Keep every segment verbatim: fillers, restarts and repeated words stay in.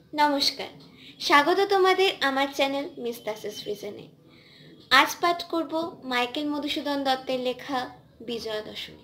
নমস্কার, স্বাগত তোমাদের আমার চ্যানেল মিস তাসিস রিজনে। আজ পাঠ করব মাইকেল মধুসূদন দত্তের লেখা বিজয়া দশমী।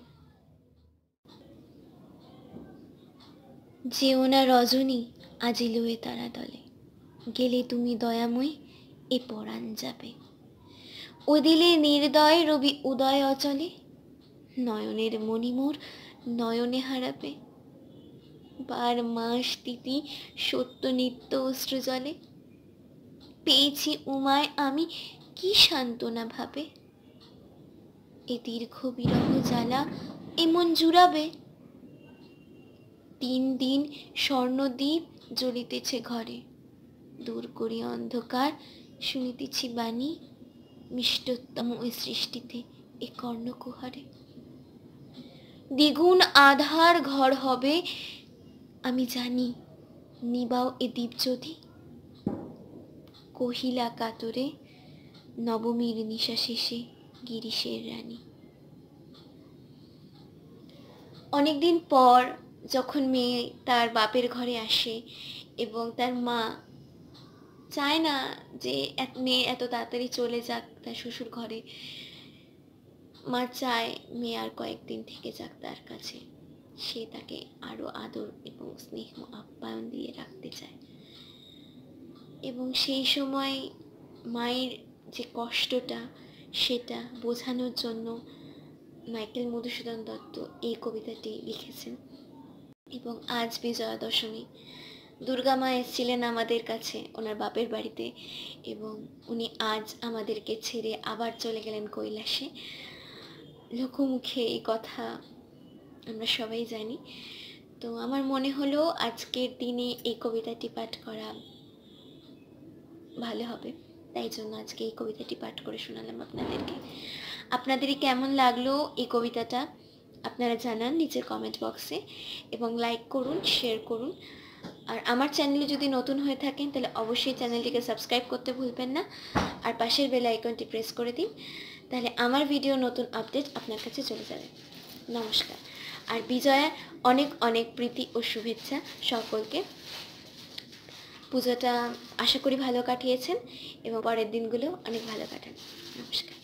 যেও না রজনী আজি লুয়ে তারা দলে, গেলে তুমি দয়াময়ী এ পরাণ যাবে। ওদিলে নির্দয় রবি উদয় অচলে, নয়নের মণিমোর নয়নে হারাবে। বার মাস তিথি সত্য নিত্য অশ্রু জলে, পেয়েছি উমায় আমি কি সান্ত্বনা ভাবে। এ দীর্ঘ বিরহ জ্বালা এমন জুড়াবে। তিন দিন স্বর্ণদ্বীপ জ্বলিতেছে ঘরে, দূর করি অন্ধকার শুনিতেছি বাণী, মিষ্টতম ওই সৃষ্টিতে এ কর্ণকুহরে। দ্বিগুণ আধার ঘর হবে আমি জানি, নিবাও এ দীপজ্যোতি। কহিলা কাতরে নবমীর নিশা শেষে গিরিশের রানী। অনেকদিন পর যখন মেয়ে তার বাপের ঘরে আসে এবং তার মা চায় না যে মেয়ে এত তাড়াতাড়ি চলে যাক তার শ্বশুর ঘরে, মা চায় মেয়ে আর কয়েকদিন থেকে যাক তার কাছে। সে তাকে আরো আদর এবং স্নেহ আপ্যায়ন দিয়ে রাখতে চায়। এবং সেই সময় মায়ের যে কষ্টটা সেটা বোঝানোর জন্য মাইকেল মধুসূদন দত্ত এই কবিতাটি লিখেছেন। এবং আজ বিজয়া দশমী, দুর্গা মা এসেছিলেন আমাদের কাছে ওনার বাপের বাড়িতে, এবং উনি আজ আমাদেরকে ছেড়ে আবার চলে গেলেন কৈলাসে। লোকমুখে এই কথা আমরা সবাই জানি। তো আমার মনে হলো আজকের দিনে এই কবিতাটি পাঠ করা ভালো হবে, তাই জন্য আজকে এই কবিতাটি পাঠ করে শোনালাম আপনাদেরকে। আপনাদের কেমন লাগলো এই কবিতাটা আপনারা জানান নিচের কমেন্ট বক্সে, এবং লাইক করুন, শেয়ার করুন। আর আমার চ্যানেলে যদি নতুন হয়ে থাকেন তাহলে অবশ্যই চ্যানেলটিকে সাবস্ক্রাইব করতে ভুলবেন না, আর পাশের বেল আইকনটি প্রেস করে দিন, তাহলে আমার ভিডিও নতুন আপডেট আপনার কাছে চলে যাবে। নমস্কার। আর বিজয়ার অনেক অনেক প্রীতি ও শুভেচ্ছা সকলকে। পুজোটা আশা করি ভালো কাটিয়েছেন এবং পরের দিনগুলো অনেক ভালো কাটান। নমস্কার।